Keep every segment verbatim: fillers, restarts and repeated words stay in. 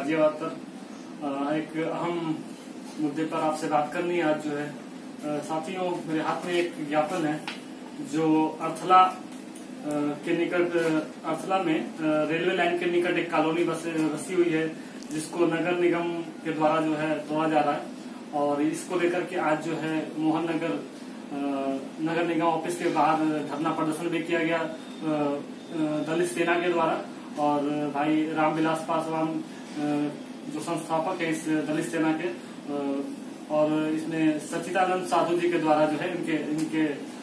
गाजियाबाद पर एक अहम मुद्दे पर आपसे बात करनी है आज जो है। साथियों, मेरे हाथ में एक ज्ञापन है जो अर्थला के निकट अर्थला में रेलवे लाइन के निकट एक कॉलोनी बसी हुई है, जिसको नगर निगम के द्वारा जो है तोड़ा जा रहा है। और इसको लेकर के आज जो है मोहन नगर नगर निगम ऑफिस के बाहर धरना प्रदर्शन भी किया गया दलित सेना के द्वारा। और भाई रामविलास पासवान जो संस्थापक है इस दलित सेना के, और इसमें सच्चिदानंद साधु जी के द्वारा जो है इनके इनके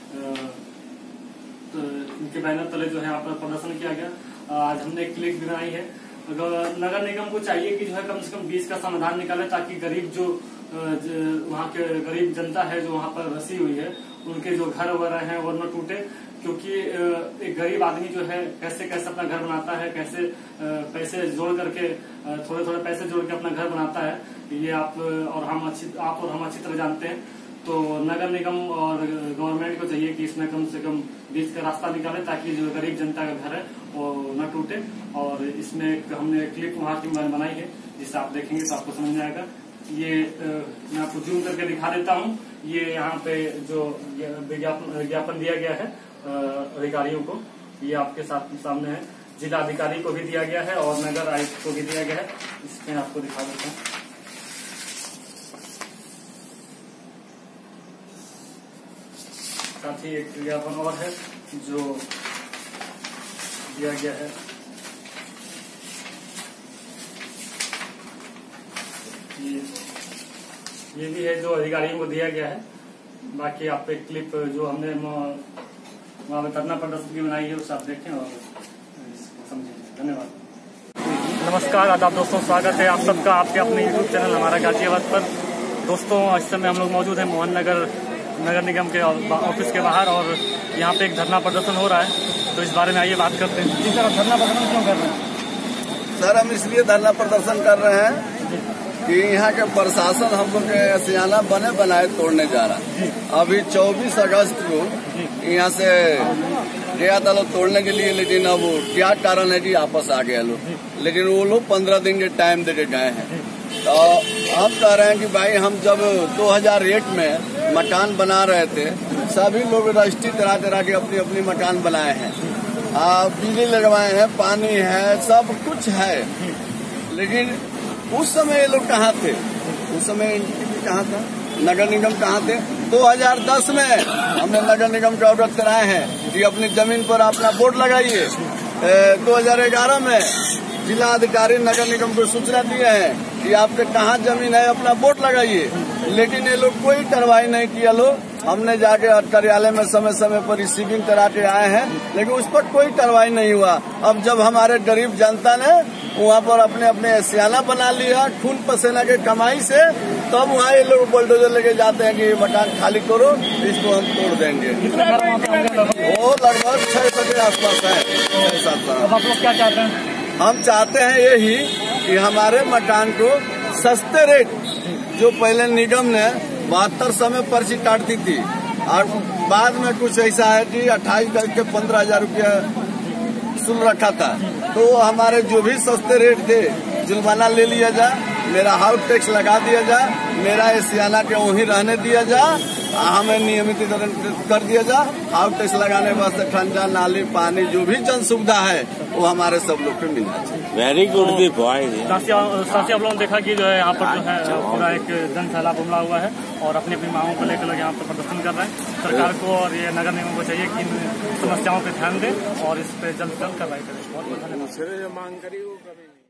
इनके बैनर तले जो है यहाँ पर प्रदर्शन किया गया। आज हमने एक क्लिप भी बनाई है। नगर निगम को चाहिए कि जो है कम से कम बीच का समाधान निकाले, ताकि गरीब जो वहाँ के गरीब जनता है जो वहाँ पर बसी हुई है, उनके जो घर वगैरह हैं वो न टूटे। क्योंकि एक गरीब आदमी जो है कैसे कैसे अपना घर बनाता है, कैसे पैसे जोड़ करके थोड़े थोड़े पैसे जोड़ के अपना घर बनाता है, ये आप और हम अच्छी आप और हम अच्छी तरह जानते हैं। तो नगर निगम और गवर्नमेंट को चाहिए कि इसमें कम से कम बीच का रास्ता निकाले, ताकि जो गरीब जनता का घर है वो न टूटे। और इसमें एक हमने क्लिप वहाँ की बनाई है, जिसे आप देखेंगे तो आपको समझ में आएगा। ये मैं आपको जूम करके दिखा देता हूँ। ये यहाँ पे जो विज्ञापन दिया गया है अधिकारियों को, ये आपके साथ सामने है। जिला अधिकारी को भी दिया गया है और नगर आयुक्त को भी दिया गया है। इसमें आपको दिखा देता हूँ। साथ ही एक विज्ञापन और है जो दिया गया है। ये ये भी है जो अधिकारियों को दिया गया है। बाकी आप एक क्लिप जो हमने वहाँ पे धरना प्रदर्शन की बनाई है, उसे आप देखें और समझें। धन्यवाद। नमस्कार, आदाब दोस्तों, स्वागत है आप सबका आपके अपने यूट्यूब चैनल हमारा गाजियाबाद पर। दोस्तों, इस समय हम लोग मौजूद हैं मोहन नगर नगर निगम के ऑफिस के बाहर, और यहाँ पे एक धरना प्रदर्शन हो रहा है। तो इस बारे में आइए बात करते हैं। जी सर, धरना प्रदर्शन क्यों कर रहे हैं? सर, हम इसलिए धरना प्रदर्शन कर रहे हैं कि यहाँ के प्रशासन हम लोग के सियाना बने बनाए तोड़ने जा रहा है। अभी चौबीस अगस्त को यहाँ से गया था लोग तोड़ने के लिए, लेकिन अब क्या कारण है कि वापस आ गए लोग। लेकिन वो लोग पंद्रह दिन के टाइम दे के गए हैं। तो हम कह रहे हैं कि भाई, हम जब दो हज़ार एक में मकान बना रहे थे, सभी लोग रजिस्ट्री तरह तरह के अपनी अपनी मकान बनाए हैं, बिजली लगवाए हैं, पानी है, सब कुछ है। लेकिन उस समय ये लोग कहाँ थे? उस समय एनटीपी कहाँ था? नगर निगम कहाँ थे? दो हज़ार दस में हमने नगर निगम का ऑर्डर कराए हैं कि अपनी जमीन पर अपना बोर्ड लगाइए। दो हज़ार ग्यारह में जिला अधिकारी नगर निगम को सूचना दिए हैं कि आपके कहाँ जमीन है, अपना बोर्ड लगाइए। लेकिन ये लोग कोई कार्रवाई नहीं किया। लोग हमने जाके कार्यालय में समय समय पर रिसीविंग करा के आए हैं, लेकिन उस पर कोई कार्रवाई नहीं हुआ। अब जब हमारे गरीब जनता ने वहाँ पर अपने अपने सियाना बना लिया खून पसीना के कमाई से, तब वहाँ ये लोग बुलडोजर लेके जाते हैं कि मकान खाली करो, इसको हम तोड़ देंगे। वो लगभग छह सौ के आसपास है। अब आप लोग क्या चाहते हैं? हम चाहते हैं यही कि हमारे मकान को सस्ते रेट, जो पहले निगम ने बहत्तर सौ में पर्ची काटती थी, और बाद में कुछ ऐसा है कि अट्ठाईस करके पंद्रह हजार रूपया शुल्क रखा था, तो हमारे जो भी सस्ते रेट थे जुर्माना ले लिया जाए, मेरा हाउस टैक्स लगा दिया जाए, मेरा सियाना के वहीं रहने दिया जाए, हमें नियमित कर दिया जाए। हाउस टैक्स लगाने वास्ते खंजा, नाली, पानी, जो भी जन सुविधा है वो हमारे सब लोग को मिलना चाहिए। Very good the boy. साथ ही आप लोगों ने देखा कि जो है यहाँ पर जो है पूरा एक जन सैलाब उमड़ा हुआ है, और अपनी अपनी मांगों को लेकर लोग यहाँ पर प्रदर्शन कर रहे हैं। सरकार को और ये नगर निगम को चाहिए कि इन समस्याओं पर ध्यान दें और इस पर जल्द से जल्द कार्रवाई करें। बहुत बहुत धन्यवाद। मांग करी